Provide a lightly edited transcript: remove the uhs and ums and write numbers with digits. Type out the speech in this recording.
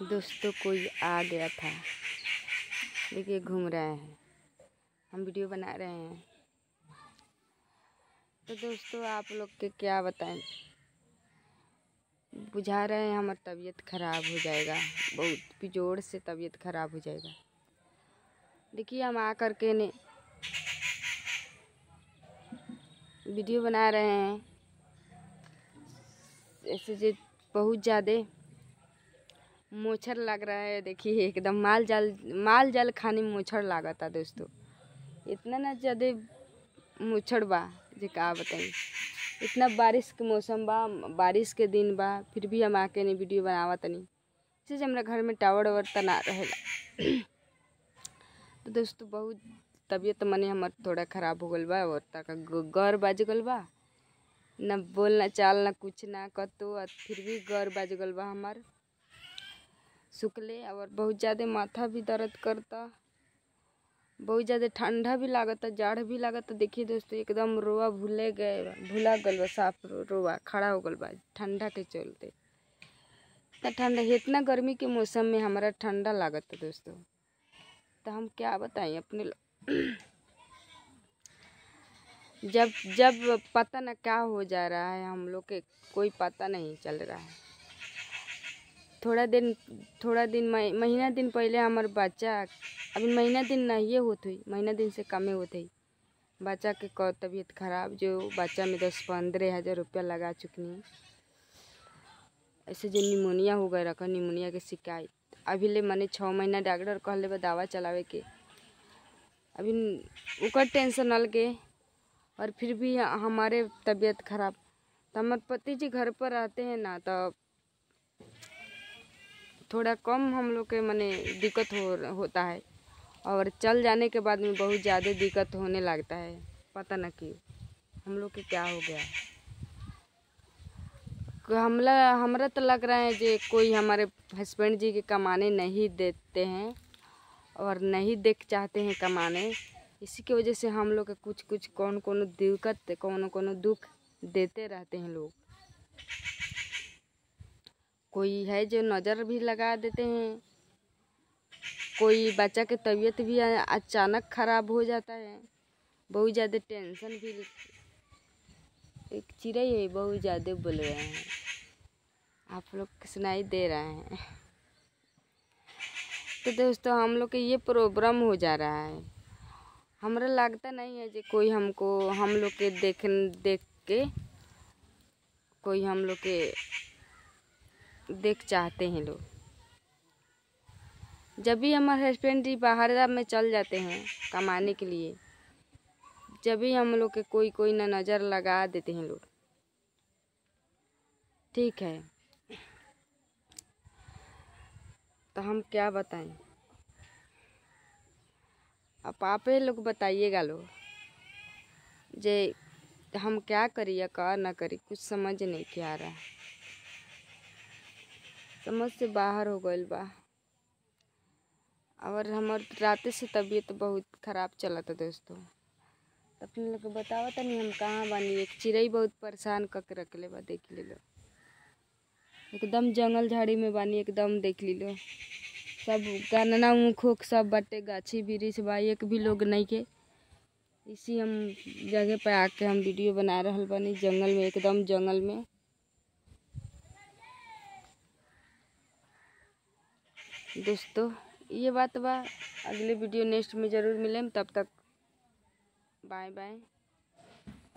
दोस्तों कोई आ गया था, देखिए घूम रहे हैं, हम वीडियो बना रहे हैं। तो दोस्तों आप लोग के क्या बताएं, बुझा रहे हैं हमारी तबीयत ख़राब हो जाएगा, बहुत बेजोड़ से तबीयत ख़राब हो जाएगा। देखिए हम आ कर के ने वीडियो बना रहे हैं, ऐसे जो बहुत ज़्यादा मोछर लग रहा है। देखिए एकदम माल जाल खाने में मोछर लगा था दोस्तों, इतना ना ज़्यादा मोछर बा जे का बताई। इतना बारिश के मौसम बा, बारिश के दिन बा, फिर भी हम आके ने वीडियो बनावा तनी से हमरा घर में टावर वावर तना रहेला। तो दोस्तों बहुत तबीयत मने हमार थोड़ा ख़राब हो गल बा और तक गर बाज गल बा, न बोलना चाल न कुछ ना कतो, फिर भी गर बाज गल बा हमार सुखले। और बहुत ज़्यादा माथा भी दर्द करता, बहुत ज़्यादा ठंडा भी लागता, जाड़ भी लागता। देखिए दोस्तों एकदम रोआ भूला गल बा, साफ रोआ खड़ा हो गल बा ठंडा के चलते। इतना ठंडा, इतना गर्मी के मौसम में हमारा ठंडा लागता दोस्तों, तो हम क्या बताएं अपने जब पता न क्या हो जा रहा है हम लोग के कोई पता नहीं चल रहा है। थोड़ा दिन महीना दिन पहले हमार बच्चा, अभी महीना दिन नहीं होत हुई, महीना दिन से कमे होत हुई बच्चा के तबीयत खराब, जो बच्चा में 10-15 हज़ार रुपया लगा चुकनी। ऐसे जो निमोनिया हो गए रखा, निमोनिया के शिकायत अभी ले मने 6 महीना डॉक्टर कहले बा दवा चलावे के, अभी उकर टेंशन नल के। और फिर भी हमारे तबीयत खराब, तो हमारे पति जी घर पर रहते हैं ना, तो थोड़ा कम हम लोग के मने दिक्कत होता है, और चल जाने के बाद में बहुत ज़्यादा दिक्कत होने लगता है। पता न क्यों हम लोग के क्या हो गया। हमरा तो लग रहा है कि कोई हमारे हस्बैंड जी के कमाने नहीं देते हैं और नहीं देख चाहते हैं कमाने, इसी की वजह से हम लोग के कुछ कौन दिक्कत कौन दुख देते रहते हैं लोग। कोई है जो नज़र भी लगा देते हैं, कोई बच्चा के तबीयत भी अचानक ख़राब हो जाता है, बहुत ज़्यादा टेंशन भी। एक चिड़ै है बहुत ज़्यादा बोल रहे हैं, आप लोग सुनाई दे रहे हैं। तो दोस्तों हम लोग के ये प्रॉब्लम हो जा रहा है, हमरा लगता नहीं है कि कोई हमको हम लोग के देख के कोई हम लोग के देख चाहते हैं लोग। जब भी हमारे हस्बैंड जी बाहर में चल जाते हैं कमाने के लिए, जब भी हम लोग के कोई ना नज़र लगा देते हैं लोग। ठीक है, तो हम क्या बताएं, अब आप ही लोग बताइएगा लोग जे हम क्या करिए का ना करी, कुछ समझ नहीं के आ रहा है, समझ से बाहर हो गइल बा। और हमार रात से तबीयत बहुत ख़राब चला था दोस्तों, तो अपने लोग को बतावा तनी हम कहाँ बानी। एक चिड़ै बहुत परेशान करके रखले बा, देख ले लो एकदम जंगल झाड़ी में बानी, एकदम देख ली लो सब गन्ना ऊख उख सब बाटे, गाछी वृक्ष बा, एक भी लोग नहीं के। इसी हम जगह पे आके हम वीडियो बना रहल बानी, जंगल में, एकदम जंगल में। दोस्तों ये बात बा, अगले वीडियो नेक्स्ट में ज़रूर मिलें, तब तक बाय बाय।